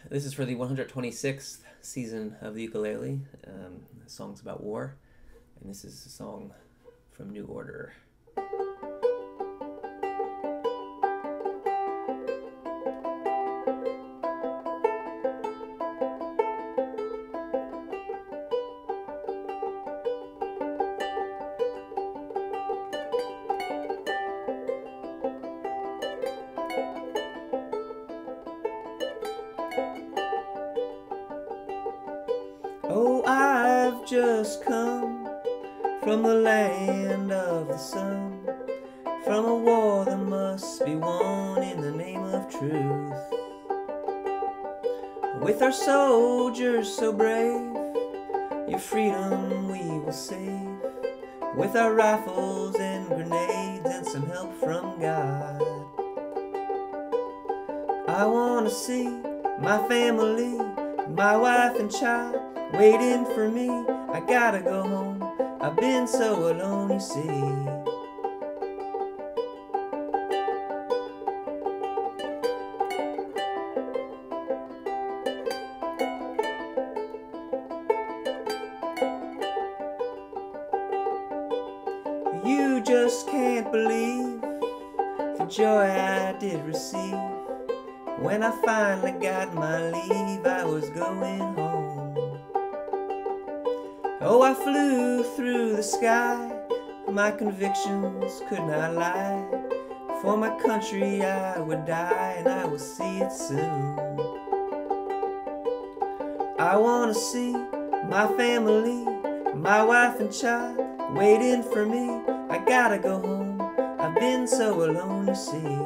This is for the 126th season of the ukulele. The song's about war, and this is a song from New Order. Oh, I've just come from the land of the sun, from a war that must be won in the name of truth. With our soldiers so brave, your freedom we will save. With our rifles and grenades and some help from God. I want to see my family, my wife and child waiting for me. I gotta go home, I've been so alone, you see. You just can't believe the joy I did receive. When I finally got my leave, I was going home. Oh, I flew through the sky, my convictions could not lie. For my country I would die, and I will see it soon. I want to see my family, my wife and child waiting for me. I gotta go home, I've been so alone, you see.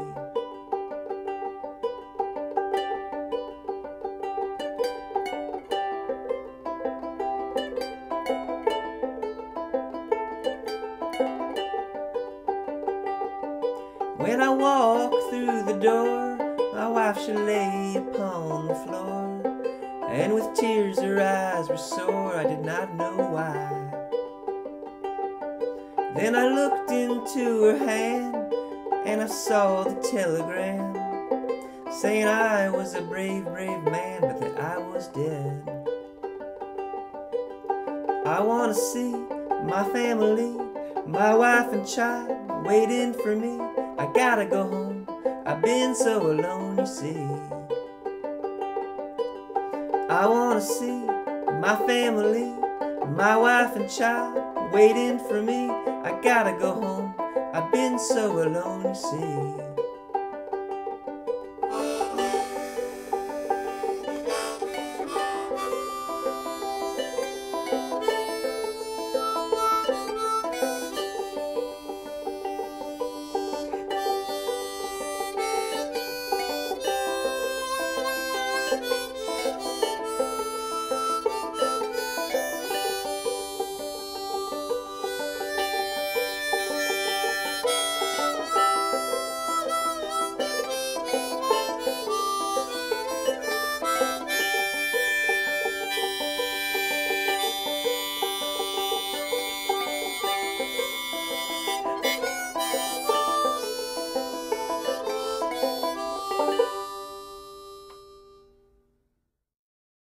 When I walk through the door, my wife she lay upon the floor, and with tears her eyes were sore, I did not know why. Then I looked into her hand, and I saw the telegram, saying I was a brave, brave man, but that I was dead. I want to see my family, my wife and child waiting for me. I gotta go home, I've been so alone, you see. I wanna see my family, my wife and child waiting for me. I gotta go home, I've been so alone, you see.